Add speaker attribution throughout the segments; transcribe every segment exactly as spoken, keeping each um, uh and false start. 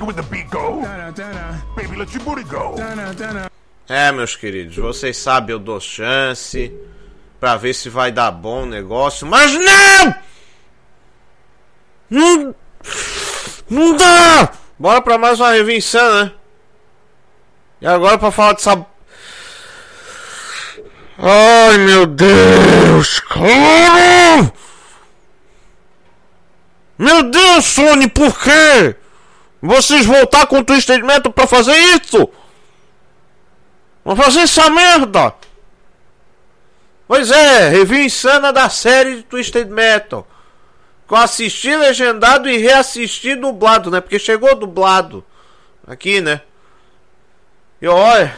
Speaker 1: with the beat go. Baby, let your booty go.
Speaker 2: É, meus queridos, vocês sabem, eu dou chance pra ver se vai dar bom o negócio, mas não! Não, não dá! Bora pra mais uma review insana, né? E agora pra falar dessa... Ai, meu Deus, cara! Meu Deus, Sony, por quê? Vocês voltar com o Twisted Metal pra fazer isso? Vão fazer essa merda! Pois é, review insana da série de Twisted Metal. Que eu assisti legendado e reassisti dublado, né? Porque chegou dublado aqui, né? E olha...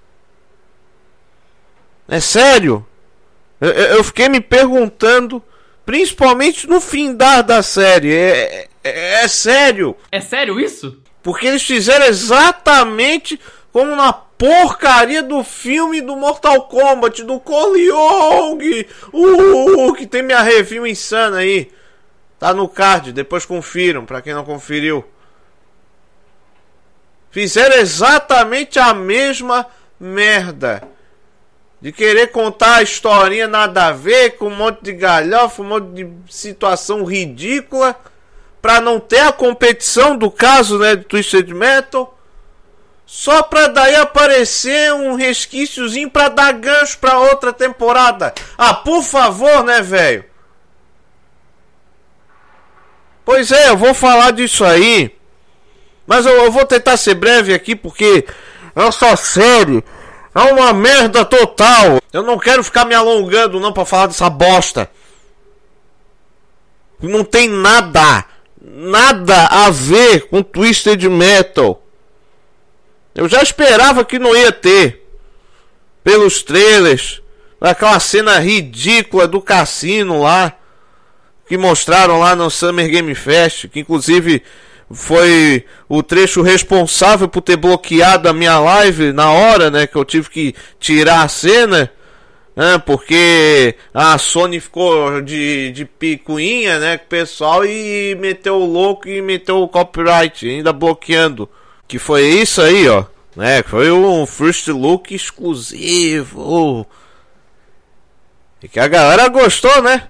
Speaker 2: É sério? Eu, eu fiquei me perguntando, principalmente no fim da, da série. É, é, é sério?
Speaker 3: É sério isso?
Speaker 2: Porque eles fizeram exatamente como na porcaria do filme do Mortal Kombat, do Cole Young. Uh, que tem minha review insana aí. Tá no card, depois confiram, pra quem não conferiu. Fizeram exatamente a mesma merda. De querer contar a historinha nada a ver, com um monte de galhofa, um monte de situação ridícula, pra não ter a competição do caso, né, de Twisted Metal, só pra daí aparecer um resquíciozinho pra dar gancho pra outra temporada. Ah, por favor, né, velho? Pois é, eu vou falar disso aí, mas eu, eu vou tentar ser breve aqui, porque essa série... é uma merda total. Eu não quero ficar me alongando não pra falar dessa bosta. Não tem nada, nada a ver com Twisted Metal. Eu já esperava que não ia ter. Pelos trailers, aquela cena ridícula do cassino lá, que mostraram lá no Summer Game Fest, que inclusive... foi o trecho responsável por ter bloqueado a minha live na hora, né? Que eu tive que tirar a cena, né? Porque a Sony ficou de, de picuinha, né? Com o pessoal e meteu o louco e meteu o copyright, ainda bloqueando. Que foi isso aí, ó. Né? Foi um first look exclusivo. E que a galera gostou, né?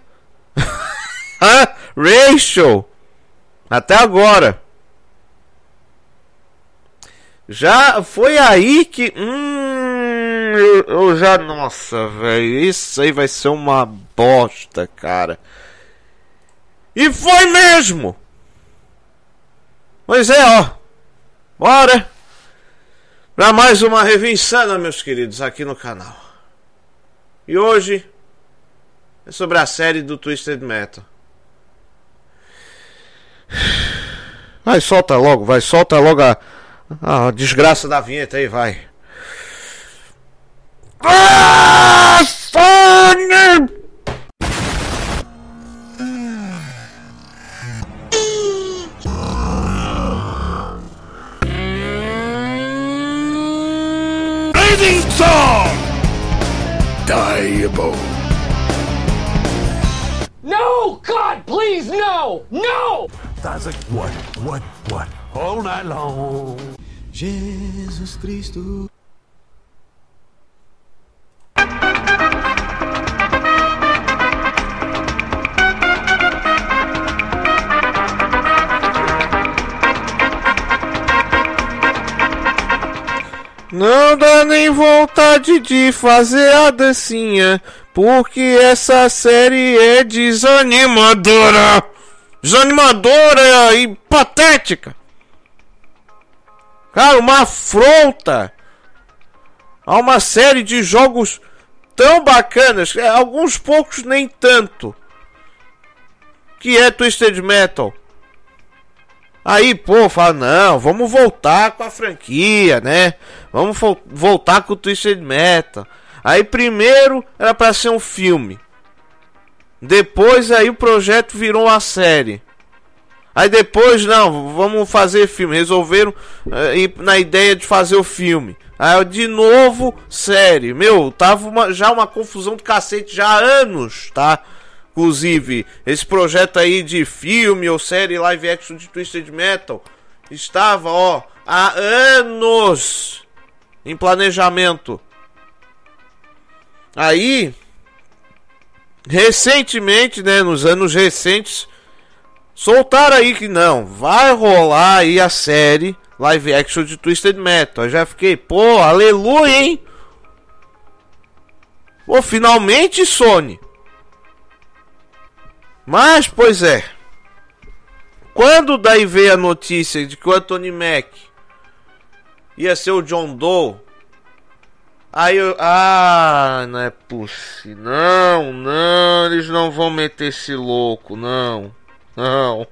Speaker 2: Rachel. Até agora. Já foi aí que... Hum, eu, eu já... Nossa, velho. Isso aí vai ser uma bosta, cara. E foi mesmo! Pois é, ó. Bora! Pra mais uma review insana, meus queridos, aqui no canal. E hoje... é sobre a série do Twisted Metal. Vai, solta logo, vai, solta logo a... a desgraça da vinheta aí, vai. Ah, Sony!
Speaker 1: Blazing Song! Diable.
Speaker 4: No! God, please, no! No!
Speaker 1: That's like what, what, what? All night long.
Speaker 5: Jesus Cristo.
Speaker 2: Não dá nem vontade de fazer a dancinha, porque essa série é desanimadora. Desanimadora e patética. Cara, uma afronta a uma série de jogos tão bacanas, alguns poucos nem tanto, que é Twisted Metal. Aí, pô, fala, não, vamos voltar com a franquia, né? Vamos vo- voltar com o Twisted Metal. Aí primeiro era pra ser um filme. Depois aí o projeto virou uma série. Aí depois, não, vamos fazer filme. Resolveram uh, ir na ideia de fazer o filme. Aí de novo, série. Meu, tava uma, já uma confusão do cacete já há anos, tá? Inclusive, esse projeto aí de filme ou série live action de Twisted Metal estava, ó, há anos em planejamento. Aí, recentemente, né, nos anos recentes, soltaram aí que não, vai rolar aí a série live action de Twisted Metal. Eu já fiquei, pô, aleluia, hein? Pô, finalmente, Sony. Mas, pois é, quando daí veio a notícia de que o Anthony Mack ia ser o John Doe, aí eu, ah, não é possível, não, não, eles não vão meter esse louco, não, não.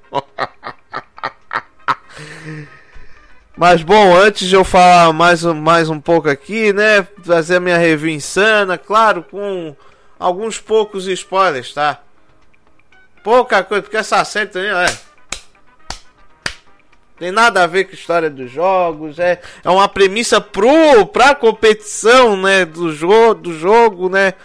Speaker 2: Mas bom, antes de eu falar mais, mais um pouco aqui, né, fazer a minha review insana, claro, com alguns poucos spoilers, tá? Pouca coisa, porque essa série também, é, tem nada a ver com a história dos jogos, é, é uma premissa pro, pra competição, né, do, jo do jogo, né.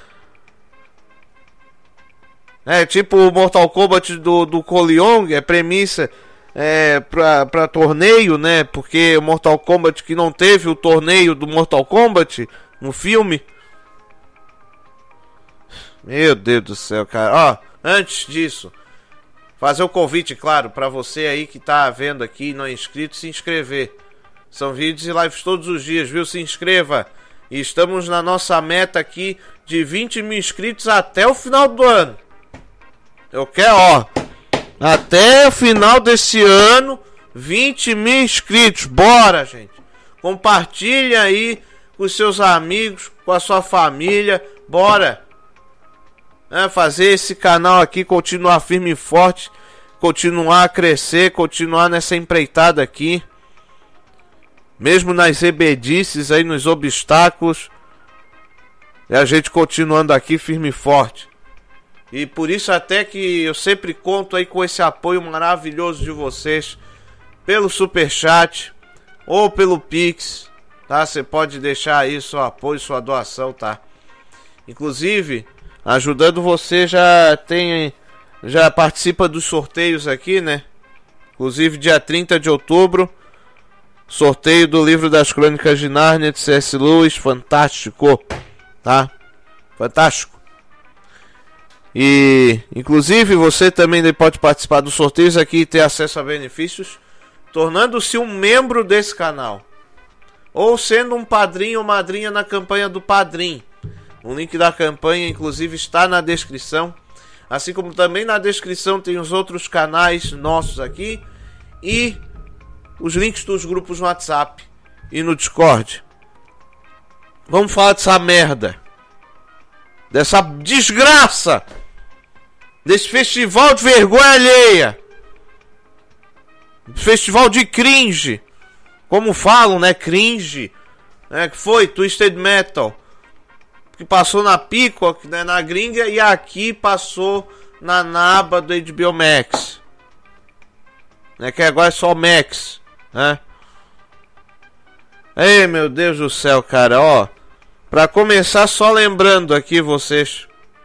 Speaker 2: É tipo o Mortal Kombat do, do Cole Young, é premissa é, pra, pra torneio, né, porque o Mortal Kombat que não teve o torneio do Mortal Kombat no filme. Meu Deus do céu, cara, ó. Antes disso, fazer o convite, claro, para você aí que tá vendo aqui e não é inscrito, se inscrever. São vídeos e lives todos os dias, viu? Se inscreva. E estamos na nossa meta aqui de vinte mil inscritos até o final do ano. Eu quero, ó, até o final desse ano, vinte mil inscritos. Bora, gente. Compartilha aí com os seus amigos, com a sua família. Bora. É, fazer esse canal aqui continuar firme e forte, continuar a crescer, continuar nessa empreitada aqui, mesmo nas rebeldices aí, nos obstáculos, e a gente continuando aqui firme e forte. E por isso até que eu sempre conto aí com esse apoio maravilhoso de vocês, pelo Superchat ou pelo Pix, tá? Você pode deixar aí seu apoio, sua doação, tá? Inclusive, ajudando você, já tem, já participa dos sorteios aqui, né? Inclusive dia trinta de outubro, sorteio do livro das Crônicas de Nárnia de C S Lewis, fantástico, tá? Fantástico. E inclusive você também pode participar dos sorteios aqui e ter acesso a benefícios, tornando-se um membro desse canal, ou sendo um padrinho ou madrinha na campanha do Padrim. O link da campanha, inclusive, está na descrição. Assim como também na descrição tem os outros canais nossos aqui. E os links dos grupos no WhatsApp e no Discord. Vamos falar dessa merda. Dessa desgraça. Desse festival de vergonha alheia. Festival de cringe. Como falam, né? Cringe. É, que foi Twisted Metal. Que passou na Peacock, né, na gringa, e aqui passou na naba do H B O Max, né, que agora é só Max, né? Ei, meu Deus do céu, cara, ó, pra começar, só lembrando aqui vocês,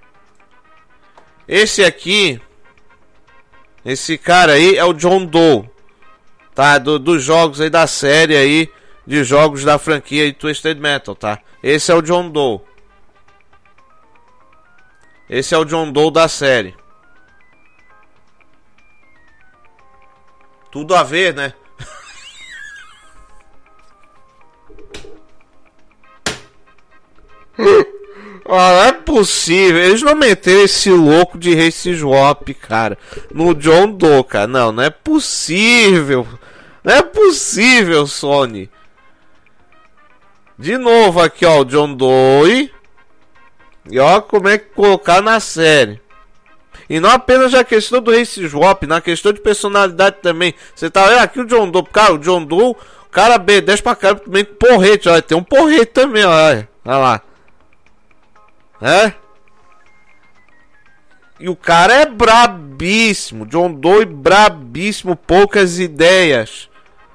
Speaker 2: esse aqui, esse cara aí é o John Doe, tá, do, dos jogos aí da série aí, de jogos da franquia de Twisted Metal, tá? Esse é o John Doe. Esse é o John Doe da série. Tudo a ver, né? Ah, não é possível. Eles não meteram esse louco de Race Swap, cara, no John Doe, cara. Não, não é possível. Não é possível, Sony. De novo aqui, ó, o John Doe. E ó como é que colocar na série. E não apenas a questão do Race Swap, na questão de personalidade também. Você tá vendo aqui o John Doe, cara, o John Doe, o cara B dez pra cara também com porrete, olha, tem um porrete também, olha, olha lá. É? E o cara é brabíssimo, John Doe brabíssimo, poucas ideias.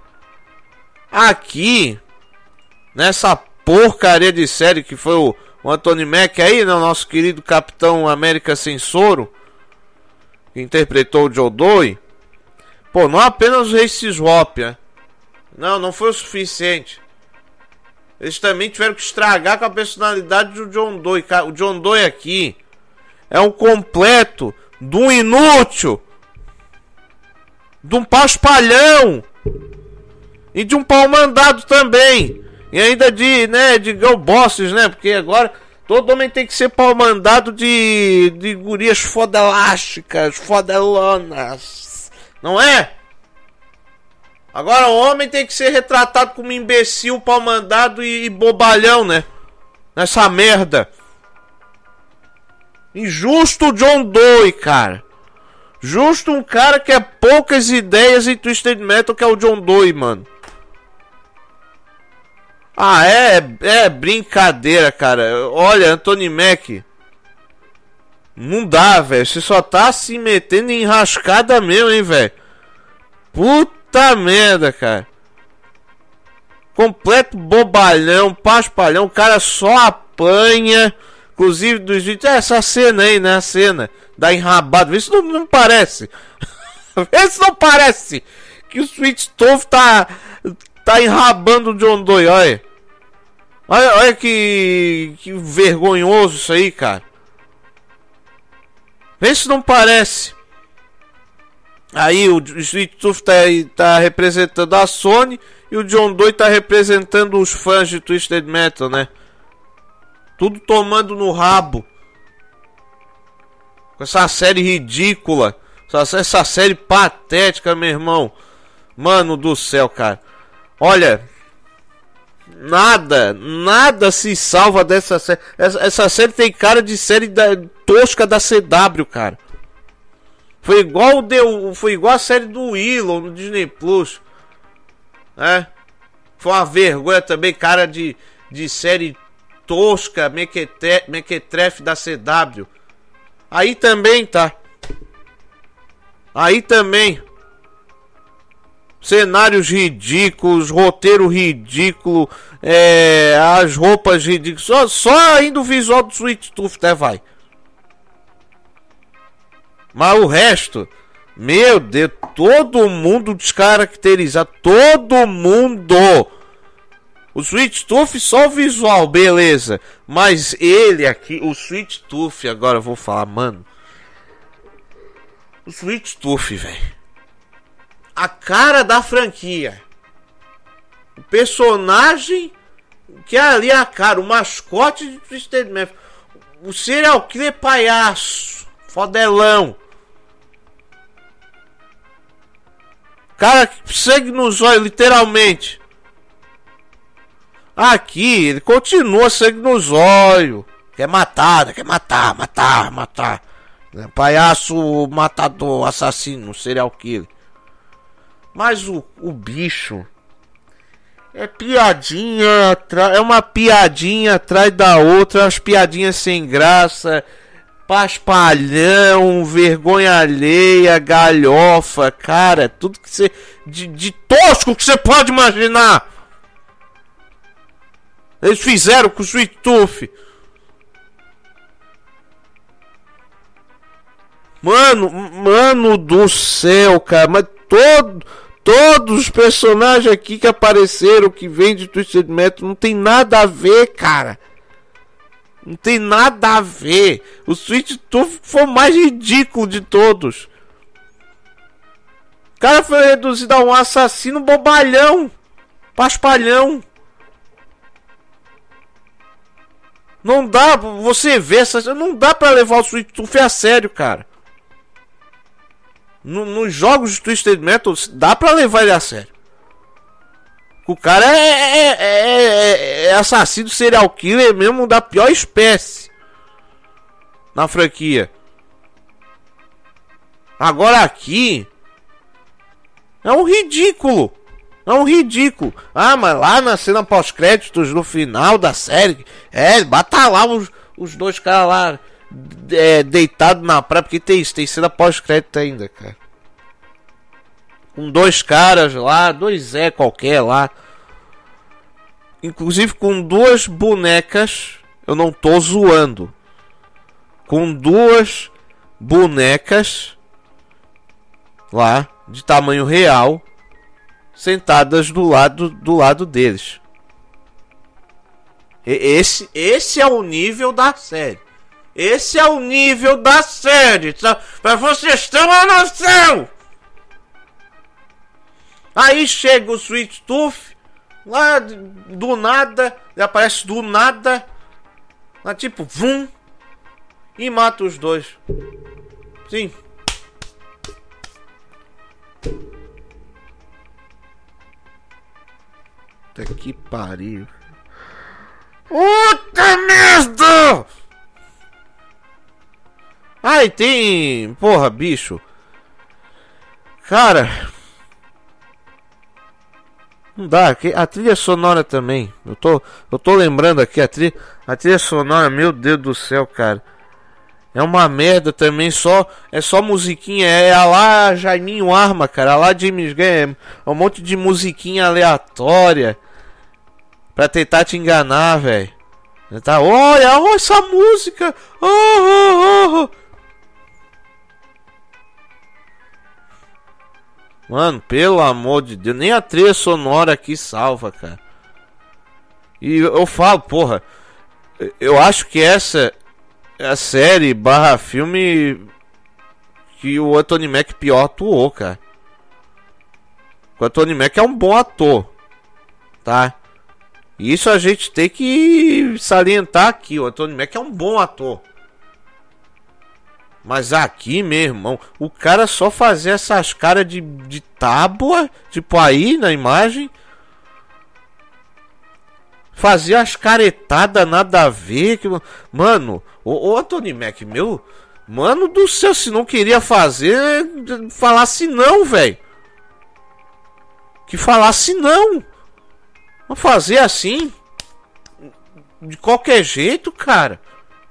Speaker 2: Aqui, nessa porcaria de série que foi o O Anthony Mack aí, né, o nosso querido Capitão América Sem Soro, que interpretou o John Doe. Pô, não apenas o Race Swap, né? Não, não foi o suficiente. Eles também tiveram que estragar com a personalidade do John Doe. O John Doe aqui é um completo de um inútil, de um paspalhão e de um pau mandado também. E ainda de, né, de girl bosses, né? Porque agora todo homem tem que ser pau mandado de, de gurias fodelásticas, fodelonas. Não é? Agora o homem tem que ser retratado como imbecil, pau mandado e, e bobalhão, né? Nessa merda. Injusto o John Doe, cara. Justo um cara que é poucas ideias em Twisted Metal, que é o John Doe, mano. Ah, é, é brincadeira, cara. Olha, Anthony Mack. Não dá, velho. Você só tá se metendo em rascada mesmo, hein, velho. Puta merda, cara. Completo bobalhão, paspalhão. O cara só apanha. Inclusive dos vídeos. É essa cena aí, né? A cena da enrabada. Vê se não, não parece. Vê se não parece que o Sweet Tooth tá, tá enrabando o John Doe. Olha. Olha, olha que, que vergonhoso isso aí, cara. Vê se não parece. Aí o Sweet Tooth tá, tá representando a Sony e o John Doe tá representando os fãs de Twisted Metal, né? Tudo tomando no rabo. Com essa série ridícula. Essa, essa série patética, meu irmão. Mano do céu, cara. Olha. Nada. Nada se salva dessa série. Essa, essa série tem cara de série da, tosca da C W, cara. Foi igual, deu, foi igual a série do Willow no Disney Plus. É. Foi uma vergonha também, cara de, de série tosca, mequetre, mequetrefe da C W. Aí também, tá? Aí também. Cenários ridículos, roteiro ridículo, é, as roupas ridículas. Só, só ainda o visual do Sweet Tooth até vai. Mas o resto, meu Deus, todo mundo descaracterizado, todo mundo. O Sweet Tooth só o visual, beleza. Mas ele aqui, o Sweet Tooth, agora eu vou falar, mano. O Sweet Tooth, velho. A cara da franquia. O personagem que é ali a cara, o mascote de Twisted Metal. O serial killer palhaço. Fodelão. Cara que segue nos olhos, literalmente. Aqui, ele continua segue nos olhos. Quer matar, né? Quer matar, matar, matar. Palhaço matador, assassino, serial killer. Mas o, o bicho é piadinha, é uma piadinha atrás da outra, as piadinhas sem graça, paspalhão, vergonha alheia, galhofa, cara, tudo que você de, de tosco que você pode imaginar. Eles fizeram com o Sweet Tooth. Mano, mano do céu, cara, mas todo Todos os personagens aqui que apareceram, que vêm de Twisted Metal, não tem nada a ver, cara. Não tem nada a ver. O Sweet Tooth foi o mais ridículo de todos. O cara foi reduzido a um assassino bobalhão. Paspalhão. Não dá, você vê essa... Não dá pra levar o Sweet Tooth a sério, cara. No, nos jogos de Twisted Metal, dá pra levar ele a sério. O cara é, é, é, é assassino serial killer mesmo da pior espécie na franquia. Agora aqui é um ridículo. É um ridículo. Ah, mas lá na cena pós-créditos no final da série, é, bata lá os, os dois caras lá é, deitado na praia, porque tem isso, tem cena pós-crédito ainda, cara. Com dois caras lá, dois Zé qualquer lá. Inclusive com duas bonecas, eu não tô zoando. Com duas bonecas lá, de tamanho real, sentadas do lado, do lado deles. E, esse, esse é o nível da série. Esse é o nível da série. Pra vocês terem uma noção. Aí chega o Sweet Tooth. Lá do nada. Ele aparece do nada. Lá tipo, vum. E mata os dois. Sim. Puta que pariu. Puta merda! Ai, tem... Porra, bicho. Cara... Não dá, a trilha sonora também. Eu tô, eu tô lembrando aqui, a trilha, a trilha sonora, meu Deus do céu, cara. É uma merda também, só é só musiquinha, é a lá Jaiminho Arma, cara, a lá James Gunn, é um monte de musiquinha aleatória pra tentar te enganar, velho. Tá, olha, olha essa música. Oh, oh, oh. Mano, pelo amor de Deus, nem a trilha sonora aqui salva, cara. E eu falo, porra, eu acho que essa é a série barra filme que o Anthony Mack pior atuou, cara. O Anthony Mack é um bom ator, tá? Isso a gente tem que salientar aqui, o Anthony Mack é um bom ator. Mas aqui, meu irmão, o cara só fazia essas caras de, de tábua, tipo aí na imagem. Fazia as caretadas nada a ver. Que, mano, o, o Anthony Mack, meu... Mano do céu, se não queria fazer, falasse não, velho. Que falasse não. Não fazer assim. De qualquer jeito, cara.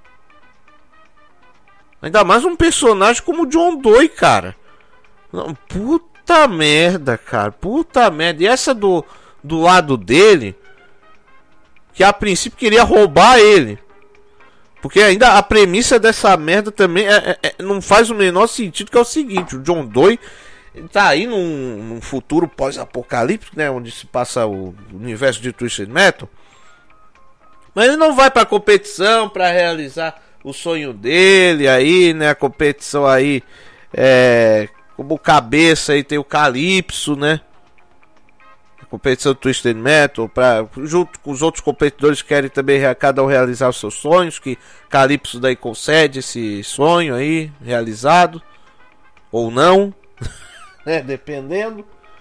Speaker 2: Ainda mais um personagem como o John Doe, cara. Puta merda, cara. Puta merda. E essa do, do lado dele, que a princípio queria roubar ele. Porque ainda a premissa dessa merda também é, é, é, não faz o menor sentido, que é o seguinte. O John Doe tá aí num, num futuro pós-apocalíptico, né? Onde se passa o universo de Twisted Metal. Mas ele não vai pra competição pra realizar o sonho dele aí, né? A competição aí, é, como cabeça aí tem o Calypso, né? A competição do Twisted Metal, pra, junto com os outros competidores que querem também cada um realizar os seus sonhos, que Calypso daí concede esse sonho aí, realizado, ou não, né? Dependendo.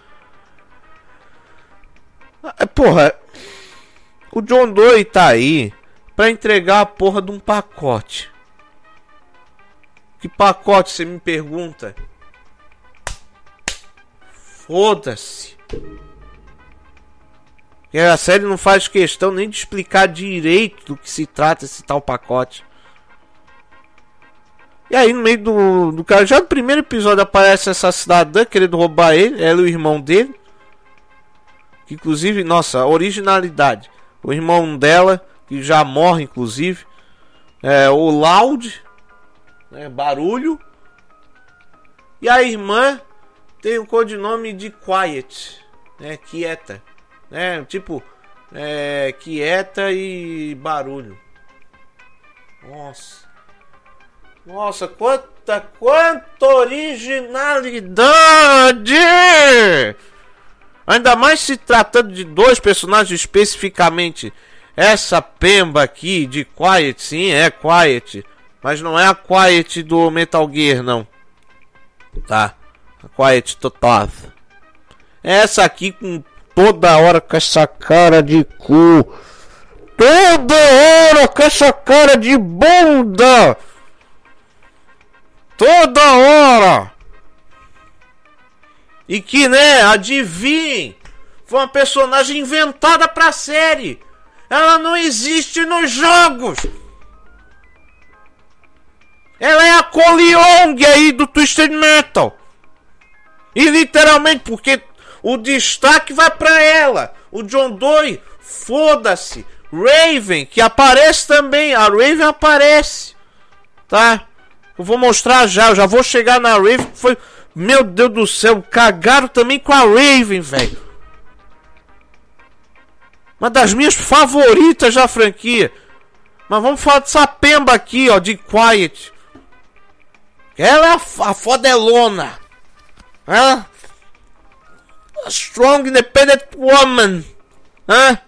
Speaker 2: Porra, o John Doe tá aí pra entregar a porra de um pacote. Que pacote, você me pergunta? Foda-se. A série não faz questão nem de explicar direito do que se trata esse tal pacote. E aí no meio do, do cara, já no primeiro episódio aparece essa cidadã querendo roubar ele, ela e o irmão dele. Que inclusive, nossa, a originalidade. O irmão dela, que já morre inclusive, é o Loud, né, barulho. E a irmã tem o codinome de Quiet, né, quieta, né, tipo, é, quieta e barulho. Nossa, nossa, quanta, quanta originalidade! Ainda mais se tratando de dois personagens especificamente. Essa pemba aqui de Quiet, sim, é Quiet. Mas não é a Quiet do Metal Gear, não. Tá? A Quiet total. Essa aqui com toda hora com essa cara de cu. Toda hora com essa cara de bunda. Toda hora. E que, né, adivinhem, foi uma personagem inventada pra série. Ela não existe nos jogos. Ela é a Cole Young aí do Twisted Metal. E literalmente, porque o destaque vai pra ela. O John Doe, foda-se. Raven, que aparece também. A Raven aparece. Tá? Eu vou mostrar já. Eu já vou chegar na Raven. Que foi... Meu Deus do céu. Cagaram também com a Raven, velho. Uma das minhas favoritas da franquia. Mas vamos falar dessa pemba aqui, ó, de Quiet. Ela é a, a fodelona. Hã? A strong independent woman. Hã?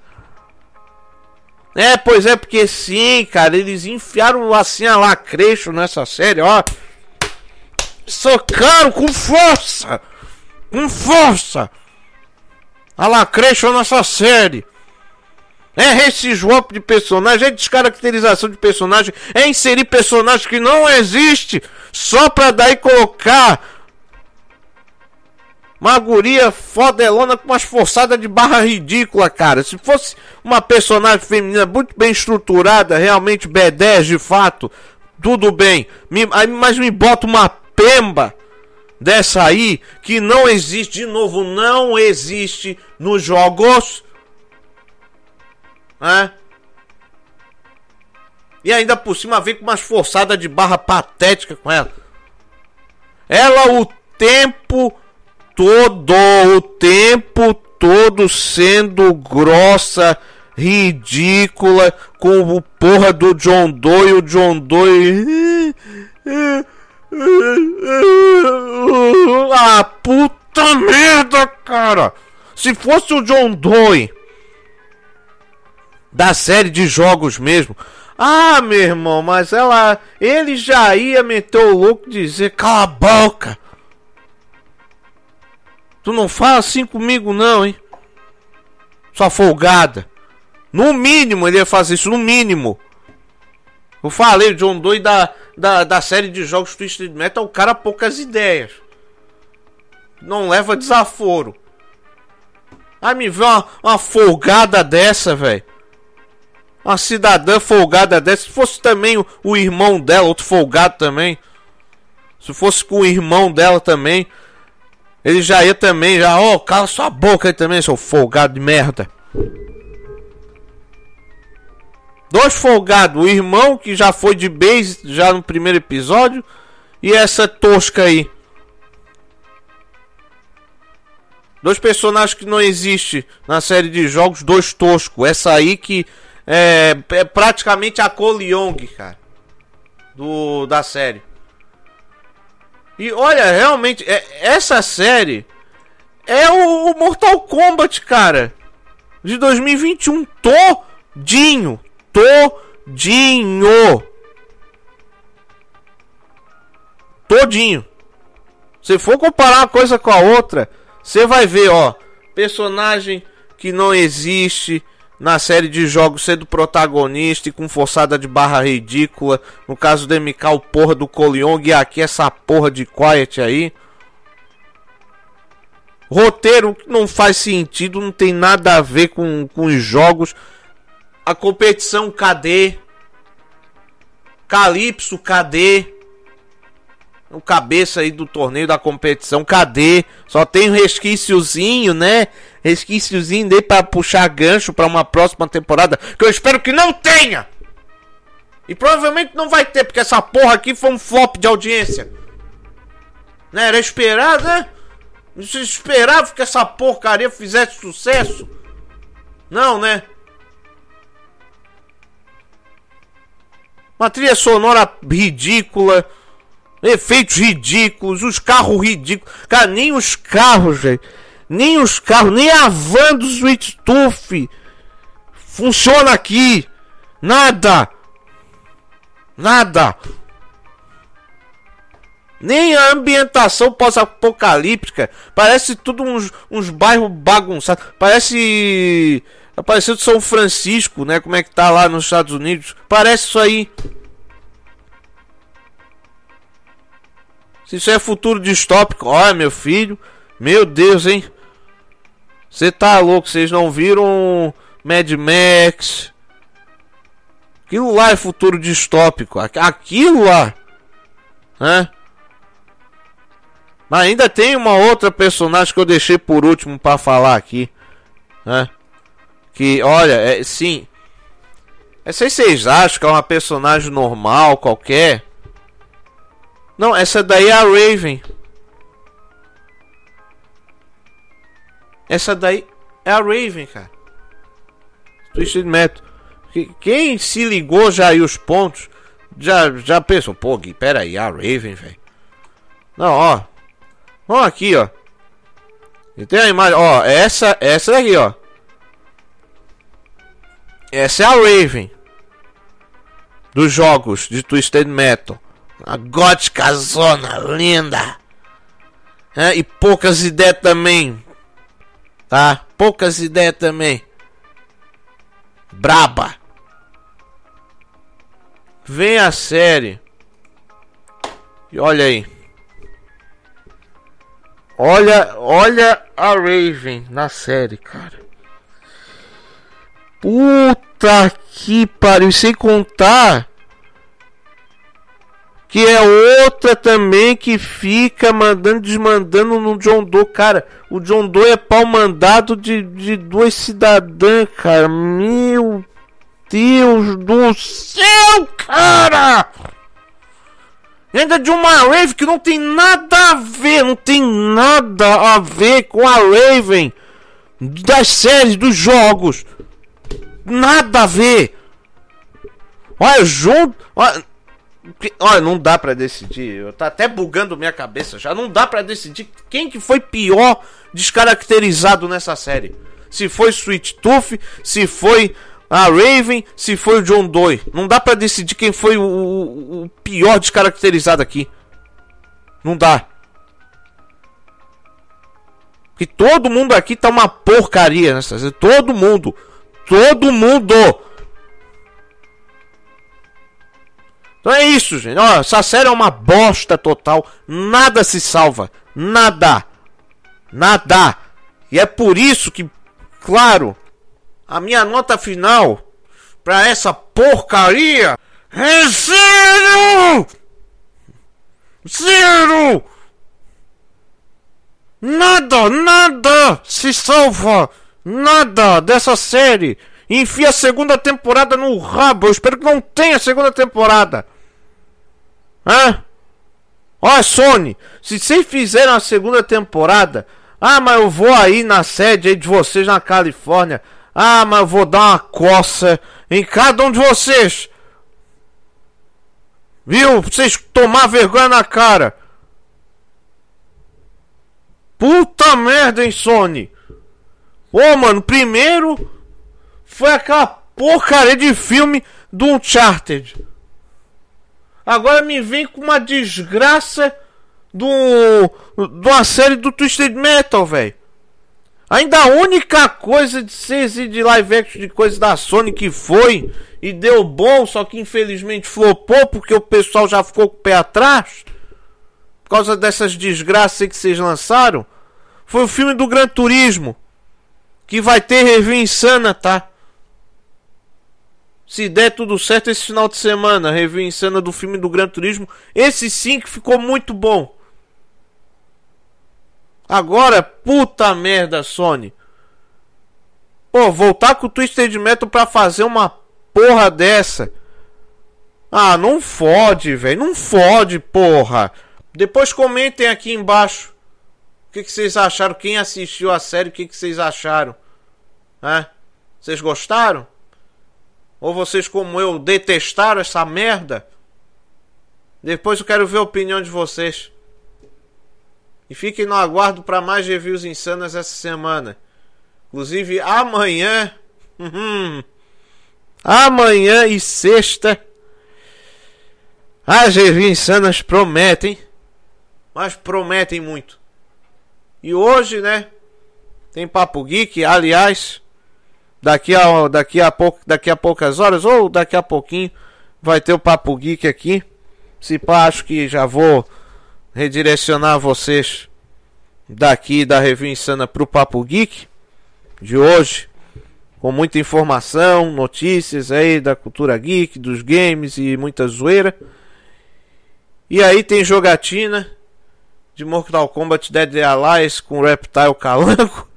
Speaker 2: É, pois é, porque sim, cara, eles enfiaram assim a lacrecho nessa série, ó. Socaram com força. Com força. A lacrecho nessa série. É esse swap de personagem, é descaracterização de personagem, é inserir personagem que não existe, só pra daí colocar uma guria fodelona com umas forçadas de barra ridícula, cara. Se fosse uma personagem feminina muito bem estruturada, realmente B dez de fato, tudo bem. Me, mas me bota uma pemba dessa aí, que não existe, de novo, não existe nos jogos. É. E ainda por cima vem com umas forçadas de barra patética com ela. Ela o tempo todo, o tempo todo sendo grossa, ridícula, com o porra do John Doe, o John Doe. Ah, puta merda, cara. Se fosse o John Doe da série de jogos mesmo. Ah, meu irmão, mas ela... Ele já ia meter o louco e dizer: cala a boca. Tu não fala assim comigo não, hein? Sua folgada. No mínimo ele ia fazer isso, no mínimo. Eu falei, o John Doe da, da, da série de jogos Twisted Metal, o cara poucas ideias. Não leva desaforo. Ah, me vê uma, uma folgada dessa, velho. Uma cidadã folgada dessa. Se fosse também o, o irmão dela, outro folgado também. Se fosse com o irmão dela também, ele já ia também, já, ó, oh, cala sua boca aí também, seu folgado de merda. Dois folgados, o irmão que já foi de base já no primeiro episódio, e essa tosca aí. Dois personagens que não existem na série de jogos, dois toscos. Essa aí que é, é praticamente a Cole Young, cara, do, da série. E olha, realmente, é, essa série é o, o Mortal Kombat, cara, de dois mil e vinte e um, todinho, todinho, todinho. Se for comparar uma coisa com a outra, você vai ver, ó, personagem que não existe na série de jogos sendo protagonista e com forçada de barra ridícula. No caso do M K, o porra do Cole Young, e aqui essa porra de Quiet aí. Roteiro que não faz sentido, não tem nada a ver com, com os jogos. A competição, cadê? Calypso, cadê? O cabeça aí do torneio da competição, cadê? Só tem um resquíciozinho, né? Resquíciozinho dele pra puxar gancho pra uma próxima temporada, que eu espero que não tenha! E provavelmente não vai ter, porque essa porra aqui foi um flop de audiência. Né? Era esperado, né? Você esperava que essa porcaria fizesse sucesso? Não, né? Uma trilha sonora ridícula, efeitos ridículos, os carros ridículos. Cara, nem os carros, velho. Nem os carros, nem a van do Sweet Tooth funciona aqui. Nada. Nada. Nem a ambientação pós-apocalíptica. Parece tudo uns, uns bairros bagunçados. Parece... Apareceu de São Francisco, né? Como é que tá lá nos Estados Unidos. Parece isso aí. Se isso é futuro distópico, olha, meu filho, meu Deus, hein? Você tá louco, vocês não viram Mad Max? Aquilo lá é futuro distópico, aquilo lá, né? Mas ainda tem uma outra personagem que eu deixei por último pra falar aqui, né? Que, olha, é, sim, não sei se vocês acham que é uma personagem normal, qualquer. Não, essa daí é a Raven. Essa daí é a Raven, cara. Twisted Metal. Quem se ligou já aí os pontos, já, já pensou, pô, Gui, pera aí, a Raven, velho. Não, ó. Ó aqui, ó. E tem a imagem, ó, essa, essa daqui, ó. Essa é a Raven dos jogos de Twisted Metal. A gótica zona linda. É, e poucas ideias também. Tá? Poucas ideias também. Braba. Vem a série. E olha aí. Olha, olha a Raven na série, cara. Puta que pariu. Sem contar que é outra também que fica mandando, desmandando no John Doe. Cara, o John Doe é pau mandado de, de duas cidadãs, cara. Meu Deus do céu, cara! E ainda de uma Raven que não tem nada a ver, não tem nada a ver com a Raven das séries, dos jogos. Nada a ver. Olha, junto. Olha, olha, não dá pra decidir. Tá até bugando minha cabeça já. Não dá pra decidir quem que foi pior descaracterizado nessa série. Se foi Sweet Tooth, se foi a Raven, se foi o John Doe. Não dá pra decidir quem foi o, o, o pior descaracterizado aqui. Não dá. Porque todo mundo aqui tá uma porcaria nessa série. Todo mundo. Todo mundo. Então é isso, gente. Ó, essa série é uma bosta total. Nada se salva. Nada. Nada. E é por isso que, claro, a minha nota final pra essa porcaria é zero! Zero! Nada, nada se salva! Nada dessa série! Enfia a segunda temporada no rabo! Eu espero que não tenha segunda temporada! Hã? Ó, Sony! Se vocês fizerem a segunda temporada, ah, mas eu vou aí na sede aí de vocês na Califórnia. Ah, mas eu vou dar uma coça em cada um de vocês. Viu? Pra vocês tomar vergonha na cara. Puta merda, hein, Sony? Ô, mano, primeiro foi aquela porcaria de filme do Uncharted. Agora me vem com uma desgraça do, de uma série do Twisted Metal, velho. Ainda a única coisa de ser de live action de coisa da Sony que foi e deu bom, só que infelizmente flopou porque o pessoal já ficou com o pé atrás por causa dessas desgraças que vocês lançaram, foi o filme do Gran Turismo, que vai ter review insana, tá? Se der tudo certo esse final de semana, review insana do filme do Gran Turismo, esse sim que ficou muito bom. Agora, puta merda, Sony. Pô, voltar com o Twisted Metal pra fazer uma porra dessa. Ah, não fode, velho. Não fode, porra. Depois comentem aqui embaixo o que, que vocês acharam. Quem assistiu a série, o que, que vocês acharam. É? Vocês gostaram? Ou vocês, como eu, detestaram essa merda? Depois eu quero ver a opinião de vocês. E fiquem no aguardo para mais reviews insanas essa semana. Inclusive amanhã. Hum, amanhã e sexta. As reviews insanas prometem. Mas prometem muito. E hoje, né? Tem Papo Geek. Aliás, daqui a, daqui a, pouco, daqui a poucas horas, ou daqui a pouquinho, vai ter o Papo Geek aqui. Se pá, acho que já vou redirecionar vocês daqui da Review Insana pro Papo Geek de hoje, com muita informação, notícias aí da cultura geek, dos games e muita zoeira. E aí tem jogatina de Mortal Kombat Dead Alliance com Reptile Calango.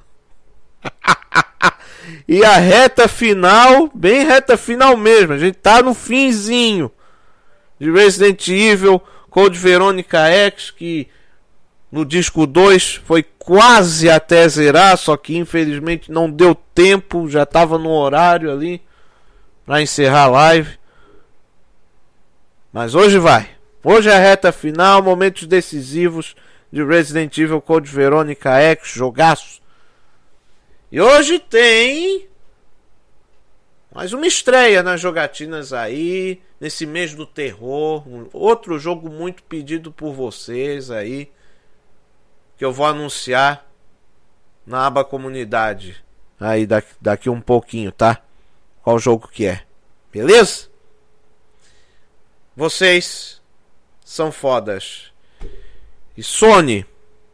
Speaker 2: E a reta final, bem reta final mesmo, a gente tá no finzinho de Resident Evil Code Veronica X, que no disco dois, foi quase até zerar, só que infelizmente não deu tempo, já estava no horário ali para encerrar a live. Mas hoje vai. Hoje é a reta final, momentos decisivos de Resident Evil Code Veronica X, jogaço. E hoje tem mais uma estreia nas jogatinas aí, nesse mês do terror. Um outro jogo muito pedido por vocês aí, que eu vou anunciar na aba comunidade aí daqui, daqui um pouquinho, tá? Qual jogo que é, beleza? Vocês são fodas. E Sony,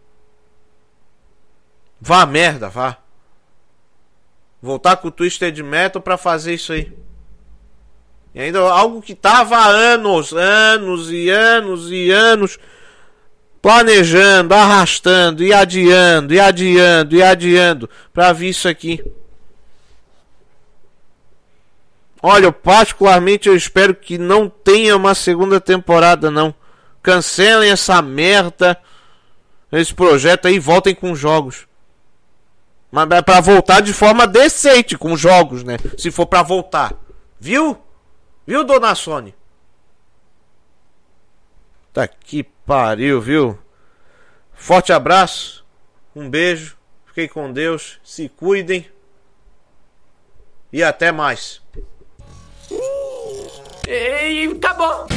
Speaker 2: vá a merda, vá. Voltar com o Twisted Metal pra fazer isso aí. E ainda algo que tava há anos, anos e anos e anos planejando, arrastando e adiando, e adiando, e adiando pra vir isso aqui. Olha, eu particularmente eu espero que não tenha uma segunda temporada, não. Cancelem essa merda, esse projeto aí, e voltem com jogos. Mas é pra voltar de forma decente com jogos, né? Se for pra voltar. Viu? Viu, dona Sony? Tá que pariu, viu? Forte abraço. Um beijo. Fiquem com Deus. Se cuidem. E até mais.
Speaker 4: Ei, acabou!